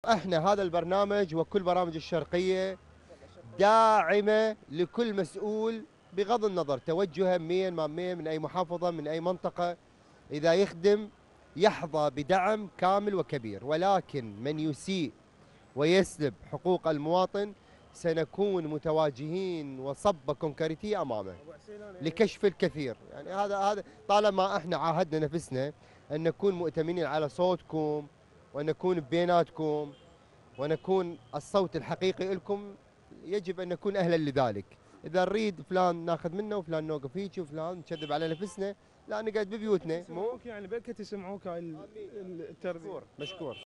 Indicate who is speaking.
Speaker 1: احنا هذا البرنامج وكل برامج الشرقية داعمة لكل مسؤول بغض النظر توجهه منين ما منين، من أي محافظة، من أي منطقة. إذا يخدم يحظى بدعم كامل وكبير، ولكن من يسيء ويسلب حقوق المواطن سنكون متواجهين وصبة كونكريتية أمامه لكشف الكثير. يعني هذا طالما احنا عاهدنا نفسنا أن نكون مؤتمنين على صوتكم، وأن نكون بيناتكم، ونكون الصوت الحقيقي لكم، يجب أن نكون أهلا لذلك. إذا نريد فلان ناخذ منه وفلان نوقف هيك وفلان نكذب على نفسنا، لا نقعد ببيوتنا.
Speaker 2: يسمعوك يعني بلكي تسمعوك هاي التربية.
Speaker 1: مشكور مشكور.